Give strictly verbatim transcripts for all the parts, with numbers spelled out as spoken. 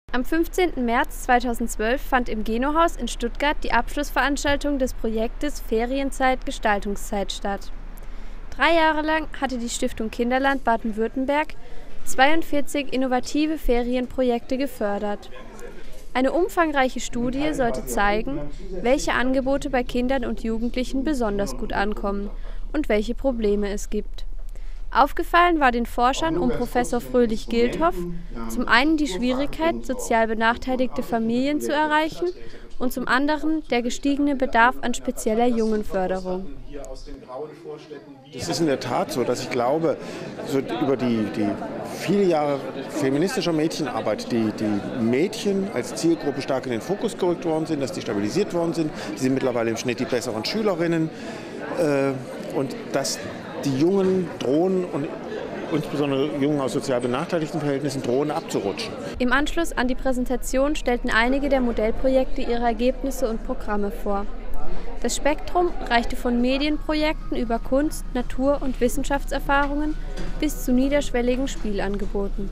Am fünfzehnten März zweitausendzwölf fand im Genohaus in Stuttgart die Abschlussveranstaltung des Projektes Ferienzeit Gestaltungszeit statt. Drei Jahre lang hatte die Stiftung Kinderland Baden-Württemberg zweiundvierzig innovative Ferienprojekte gefördert. Eine umfangreiche Studie sollte zeigen, welche Angebote bei Kindern und Jugendlichen besonders gut ankommen und welche Probleme es gibt. Aufgefallen war den Forschern um Professor Fröhlich-Gilthoff zum einen die Schwierigkeit, sozial benachteiligte Familien zu erreichen und zum anderen der gestiegene Bedarf an spezieller Jungenförderung. Es ist in der Tat so, dass ich glaube, so über die, die viele Jahre feministischer Mädchenarbeit, die, die Mädchen als Zielgruppe stark in den Fokus gerückt worden sind, dass die stabilisiert worden sind. Die sind mittlerweile im Schnitt die besseren Schülerinnen äh, und dass die Jungen drohen, und insbesondere Jungen aus sozial benachteiligten Verhältnissen, drohen abzurutschen. Im Anschluss an die Präsentation stellten einige der Modellprojekte ihre Ergebnisse und Programme vor. Das Spektrum reichte von Medienprojekten über Kunst-, Natur- und Wissenschaftserfahrungen bis zu niederschwelligen Spielangeboten.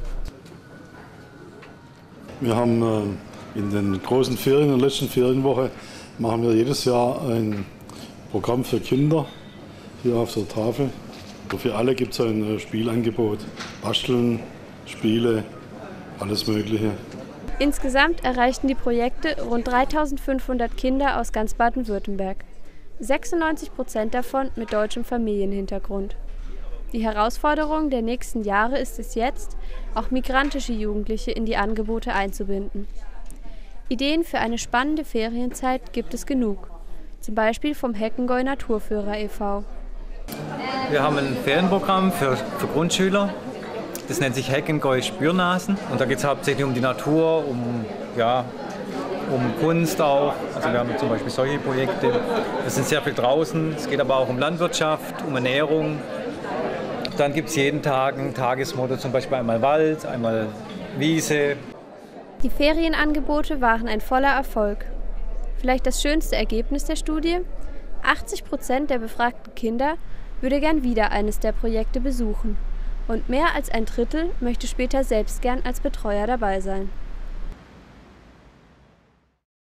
Wir haben in den großen Ferien, in der letzten Ferienwoche, machen wir jedes Jahr ein Programm für Kinder. Hier auf der Tafel. Für alle gibt es ein Spielangebot. Basteln, Spiele, alles Mögliche. Insgesamt erreichten die Projekte rund dreitausendfünfhundert Kinder aus ganz Baden-Württemberg. sechsundneunzig Prozent davon mit deutschem Familienhintergrund. Die Herausforderung der nächsten Jahre ist es jetzt, auch migrantische Jugendliche in die Angebote einzubinden. Ideen für eine spannende Ferienzeit gibt es genug. Zum Beispiel vom Heckengäu Naturführer e V Wir haben ein Ferienprogramm für, für Grundschüler. Das nennt sich Heckengäu Spürnasen. Und da geht es hauptsächlich um die Natur, um, ja, um Kunst auch. Also wir haben zum Beispiel solche Projekte. Wir sind sehr viel draußen. Es geht aber auch um Landwirtschaft, um Ernährung. Dann gibt es jeden Tag ein Tagesmotto, zum Beispiel einmal Wald, einmal Wiese. Die Ferienangebote waren ein voller Erfolg. Vielleicht das schönste Ergebnis der Studie? achtzig Prozent der befragten Kinder würde gern wieder eines der Projekte besuchen. Und mehr als ein Drittel möchte später selbst gern als Betreuer dabei sein.